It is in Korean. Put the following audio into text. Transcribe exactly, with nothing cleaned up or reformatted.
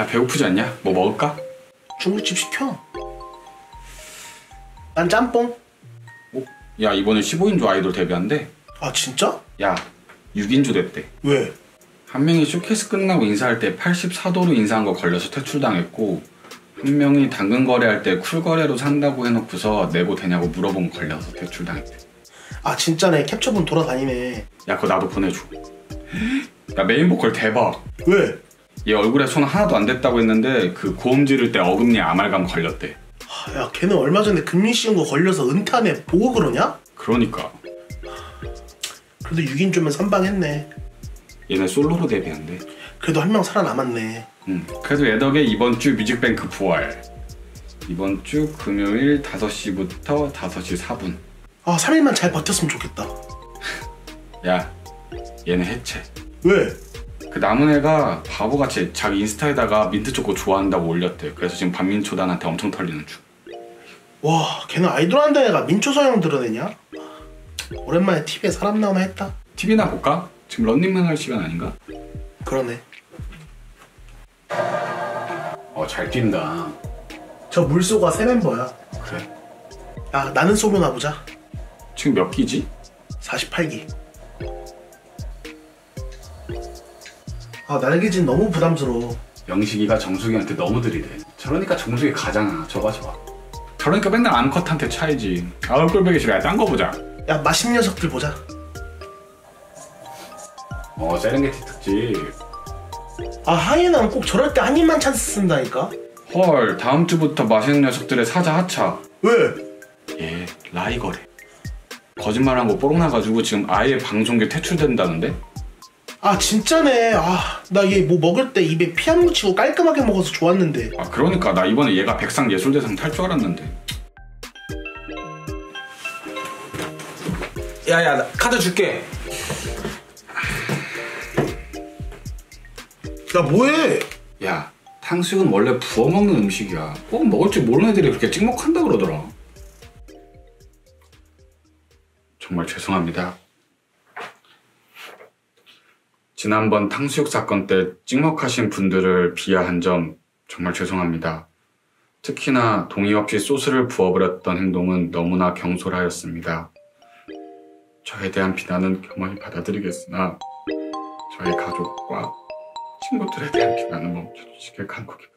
야, 배고프지 않냐? 뭐 먹을까? 중국집 시켜. 난 짬뽕. 어? 야, 이번에 십오 인조 아이돌 데뷔한대. 아 진짜? 야, 육 인조 됐대. 왜? 한 명이 쇼케이스 끝나고 인사할 때 팔십사 도로 인사한 거 걸려서 퇴출당했고, 한 명이 당근 거래할 때 쿨거래로 산다고 해놓고서 내고 되냐고 물어본 거 걸려서 퇴출당했대. 아 진짜네. 캡처본 돌아다니네. 야, 그거 나도 보내줘. 야, 메인 보컬 대박. 왜? 얘 얼굴에 손 하나도 안 댔다고 했는데 그 고음 지를 때 어금니 아말감 걸렸대. 하, 야 걔는 얼마 전에 금리 씌운 거 걸려서 은퇴하네. 보고 그러냐? 그러니까. 그래도 육 인조면 선방했네. 얘네 솔로로 데뷔한대. 그래도 한 명 살아남았네. 응. 그래서 얘 덕에 이번 주 뮤직뱅크 부활. 이번 주 금요일 다섯 시부터 다섯 시 사 분. 아 삼 일만 잘 버텼으면 좋겠다. 야, 얘네 해체. 왜? 그 남은 애가 바보같이 자기 인스타에다가 민트초코 좋아한다고 올렸대. 그래서 지금 반민초단한테 엄청 털리는 중. 와 걔는 아이돌 한다는 애가 민초서형 드러내냐? 오랜만에 티비에 사람 나오나 했다. 티비나 볼까? 지금 런닝맨 할 시간 아닌가? 그러네. 어, 잘 뛴다. 저 물소가 새 멤버야. 그래? 야 나는 소묘나 보자. 지금 몇 기지? 사십팔 기. 아 날개진 너무 부담스러워. 영식이가 정수기한테 너무 들이대. 저러니까 정수기 가잖아. 저거 저거. 저러니까 맨날 암컷한테 차이지. 아우 꼴보기 싫어. 딴 거 보자. 야 맛있는 녀석들 보자. 어, 세렝게티 특집. 아 하이에나는 꼭 저럴 때 한 입만 찬스 쓴다니까. 헐, 다음 주부터 맛있는 녀석들의 사자 하차. 왜? 얘 라이거래. 거짓말한 거 뽀록 나가지고 지금 아예 방송계 퇴출된다는데? 아 진짜네. 아 나 얘 뭐 먹을 때 입에 피 안 묻히고 깔끔하게 먹어서 좋았는데. 아, 그러니까 나 이번에 얘가 백상 예술대상 탈 줄 알았는데. 야야, 나 카드 줄게. 야 뭐해? 야, 탕수육은 원래 부어 먹는 음식이야. 꼭 먹을 줄 모르는 애들이 그렇게 찍먹한다 그러더라. 정말 죄송합니다. 지난번 탕수육 사건 때 찍먹하신 분들을 비하한 점 정말 죄송합니다. 특히나 동의 없이 소스를 부어버렸던 행동은 너무나 경솔하였습니다. 저에 대한 비난은 겸허히 받아들이겠으나 저의 가족과 친구들에 대한 비난은 멈춰주시길 간곡히